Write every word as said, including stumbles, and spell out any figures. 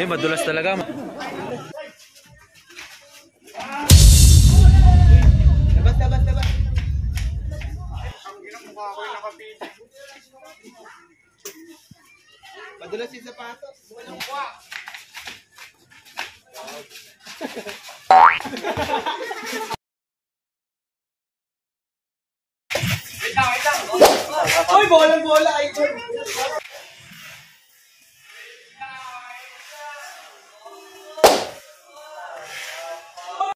Eh, madulas talaga. Labas, labas, labas. Ang ginang mukha ko yung nakapita. Madulas yung sapatos. Walang mukha. Wait lang, wait lang. Uy, bola-bola, idol.